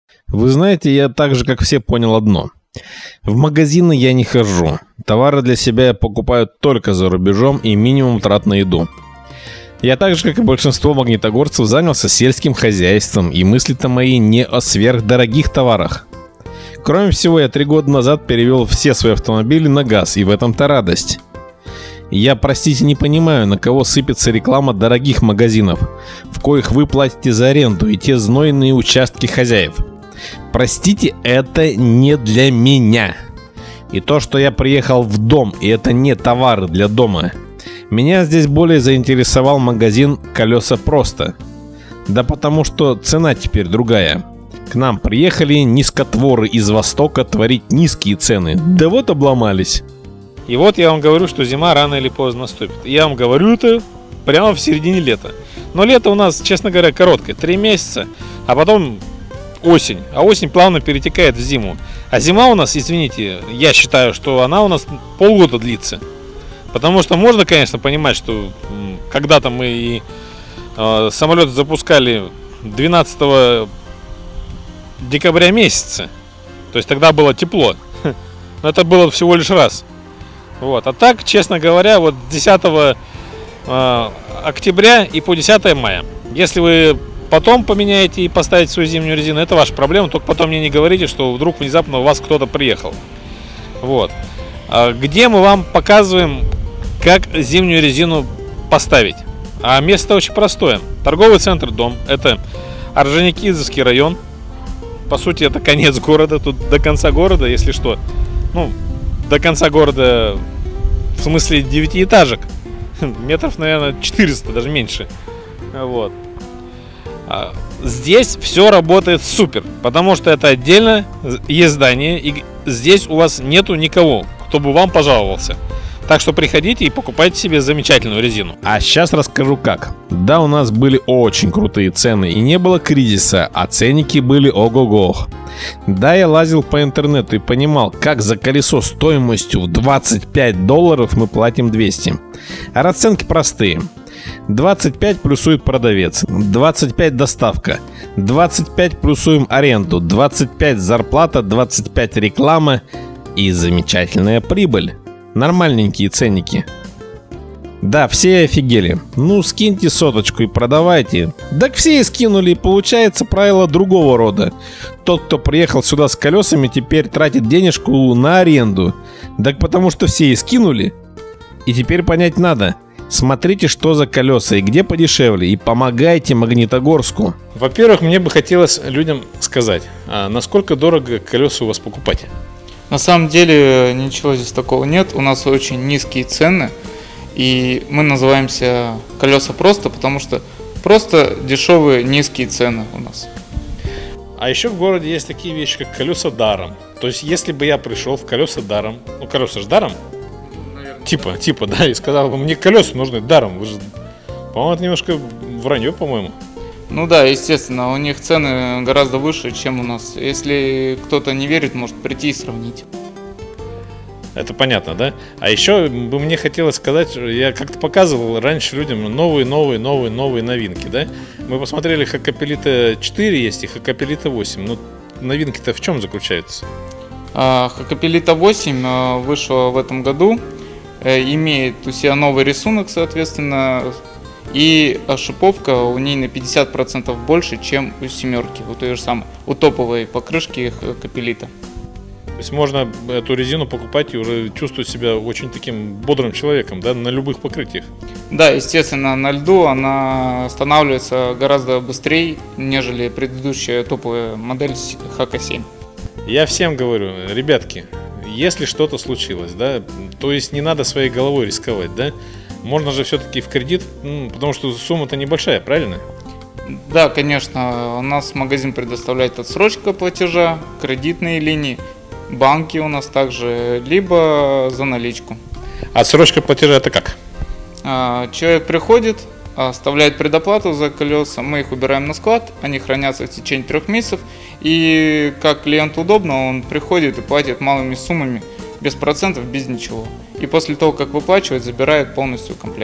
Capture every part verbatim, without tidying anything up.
Вы знаете, я так же, как все, понял одно. В магазины я не хожу. Товары для себя я покупаю только за рубежом и минимум трат на еду. Я так же, как и большинство магнитогорцев, занялся сельским хозяйством, и мысли-то мои не о сверхдорогих товарах. Кроме всего, я три года назад перевел все свои автомобили на газ, и в этом-то радость. Я, простите, не понимаю, на кого сыпется реклама дорогих магазинов, в коих вы платите за аренду и те знойные участки хозяев. Простите, это не для меня. И то, что я приехал в дом, и это не товары для дома. Меня здесь более заинтересовал магазин «Колеса просто». Да потому что цена теперь другая. К нам приехали низкотворы из Востока творить низкие цены. Да вот обломались. И вот я вам говорю, что зима рано или поздно наступит. Я вам говорю это прямо в середине лета. Но лето у нас, честно говоря, короткое. Три месяца, а потом осень. А осень плавно перетекает в зиму. А зима у нас, извините, я считаю, что она у нас полгода длится. Потому что можно, конечно, понимать, что когда-то мы и э, самолет запускали двенадцатого декабря месяца. То есть тогда было тепло. Но это было всего лишь раз. Вот. А так, честно говоря, вот десятого октября и по десятое мая. Если вы потом поменяете и поставите свою зимнюю резину, это ваша проблема. Только потом мне не говорите, что вдруг внезапно у вас кто-то приехал. Вот. А где мы вам показываем, как зимнюю резину поставить. А место очень простое. Торговый центр «Дом». Это Орджоникидзевский район. По сути, это конец города. Тут до конца города, если что. Ну, до конца города, в смысле девятиэтажек. Метров, наверное, четыреста, даже меньше. Вот. А здесь все работает супер. Потому что это отдельно есть здание. И здесь у вас нету никого, кто бы вам пожаловался. Так что приходите и покупайте себе замечательную резину. А сейчас расскажу как. Да, у нас были очень крутые цены и не было кризиса, а ценники были ого-го. Да, я лазил по интернету и понимал, как за колесо стоимостью в двадцать пять долларов мы платим двести. А расценки простые. двадцать пять плюсует продавец, двадцать пять доставка, двадцать пять плюсуем аренду, двадцать пять зарплата, двадцать пять реклама и замечательная прибыль. Нормальненькие ценники. Да, все офигели. Ну, скиньте соточку и продавайте. Так все и скинули, и получается правило другого рода. Тот, кто приехал сюда с колесами, теперь тратит денежку на аренду. Так потому что все и скинули. И теперь понять надо. Смотрите, что за колеса и где подешевле, и помогайте Магнитогорску. Во-первых, мне бы хотелось людям сказать, а насколько дорого колеса у вас покупать? На самом деле ничего здесь такого нет, у нас очень низкие цены, и мы называемся «Колеса просто», потому что просто дешевые низкие цены у нас. А еще в городе есть такие вещи, как колеса даром. То есть, если бы я пришел в колеса даром, ну колеса же даром, наверное. типа, типа, да, и сказал бы, мне колеса нужны даром, вы же, по-моему, это немножко вранье, по-моему. Ну да, естественно, у них цены гораздо выше, чем у нас. Если кто-то не верит, может прийти и сравнить. Это понятно, да? А еще бы мне хотелось сказать, я как-то показывал раньше людям новые, новые, новые, новые новинки, да? Мы посмотрели, Хакапелита четыре есть и Хакапелита восемь. Ну, новинки-то в чем заключаются? Хакапелита восемь вышла в этом году, имеет у себя новый рисунок, соответственно. И шиповка у ней на пятьдесят процентов больше, чем у семерки, у той же самой, у топовой покрышки Хакапелита. То есть можно эту резину покупать и уже чувствовать себя очень таким бодрым человеком, да, на любых покрытиях? Да, естественно, на льду она останавливается гораздо быстрее, нежели предыдущая топовая модель Хака семь. Я всем говорю, ребятки, если что-то случилось, да, то есть не надо своей головой рисковать, да? Можно же все-таки в кредит, ну, потому что сумма-то небольшая, правильно? Да, конечно. У нас магазин предоставляет отсрочка платежа, кредитные линии, банки у нас также, либо за наличку. Отсрочка платежа это как? Человек приходит, оставляет предоплату за колеса, мы их убираем на склад, они хранятся в течение трех месяцев, и как клиенту удобно, он приходит и платит малыми суммами, без процентов, без ничего. И после того, как выплачивает, забирает полностью комплект.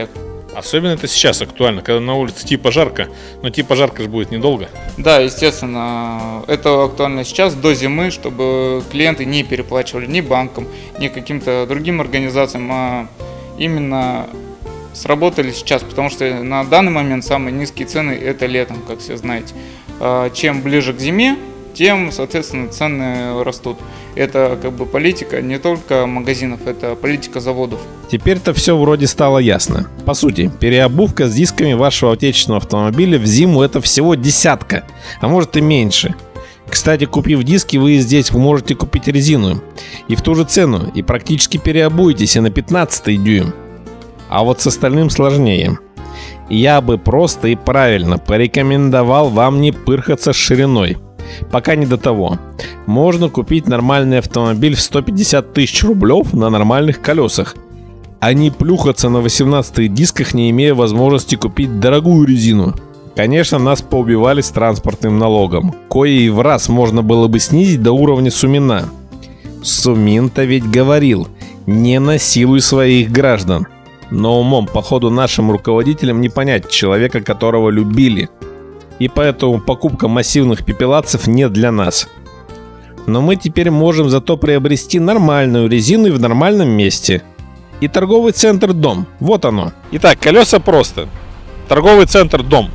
Особенно это сейчас актуально, когда на улице типа жарко, но типа жарко же будет недолго. Да, естественно, это актуально сейчас, до зимы, чтобы клиенты не переплачивали ни банкам, ни каким-то другим организациям, а именно сработали сейчас, потому что на данный момент самые низкие цены это летом, как все знаете. Чем ближе к зиме, тем, соответственно, цены растут. Это как бы политика не только магазинов, это политика заводов. Теперь-то все вроде стало ясно. По сути, переобувка с дисками вашего отечественного автомобиля в зиму это всего десятка, а может и меньше. Кстати, купив диски, вы здесь можете купить резину. И в ту же цену, и практически переобуетесь и на пятнадцатый дюйм. А вот с остальным сложнее. Я бы просто и правильно порекомендовал вам не пырхаться с шириной. Пока не до того. Можно купить нормальный автомобиль в сто пятьдесят тысяч рублев на нормальных колесах, а не плюхаться на восемнадцатых дисках, не имея возможности купить дорогую резину. Конечно, нас поубивали с транспортным налогом, кое и в раз можно было бы снизить до уровня Сумина. Сумин-то ведь говорил: не насилуй своих граждан. Но умом, походу, нашим руководителям не понять человека, которого любили. И поэтому покупка массивных пепелацев не для нас. Но мы теперь можем зато приобрести нормальную резину и в нормальном месте. И торговый центр «Дом». Вот оно. Итак, колеса просто. Торговый центр «Дом».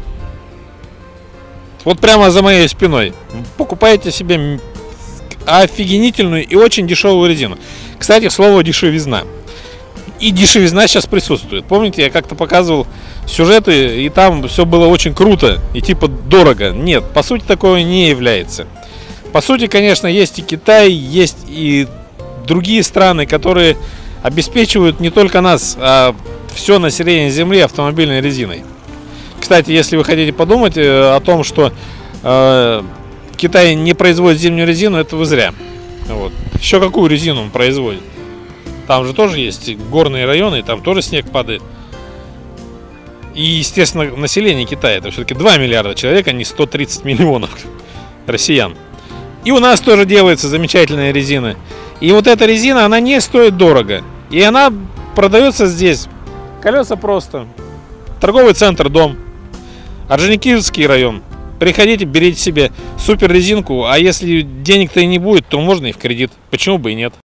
Вот прямо за моей спиной. Покупаете себе офигенительную и очень дешевую резину. Кстати, слово «дешевизна». И дешевизна сейчас присутствует. Помните, я как-то показывал сюжеты, и там все было очень круто и типа дорого. Нет, по сути такого не является. По сути, конечно, есть и Китай, есть и другие страны, которые обеспечивают не только нас, а все население Земли автомобильной резиной. Кстати, если вы хотите подумать о том, что э, Китай не производит зимнюю резину, это вы зря. Вот. Еще какую резину он производит? Там же тоже есть горные районы, там тоже снег падает. И, естественно, население Китая это все-таки два миллиарда человек, а не сто тридцать миллионов россиян. И у нас тоже делается замечательная резина. И вот эта резина, она не стоит дорого. И она продается здесь. Колеса просто. Торговый центр «Дом». Орджоникидзевский район. Приходите, берите себе супер резинку. А если денег-то и не будет, то можно и в кредит. Почему бы и нет?